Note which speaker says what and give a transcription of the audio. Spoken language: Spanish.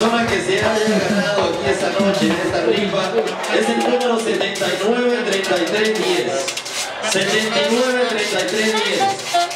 Speaker 1: persona que se haya ganado aquí esta noche en esta rifa es el número 793310. 793310.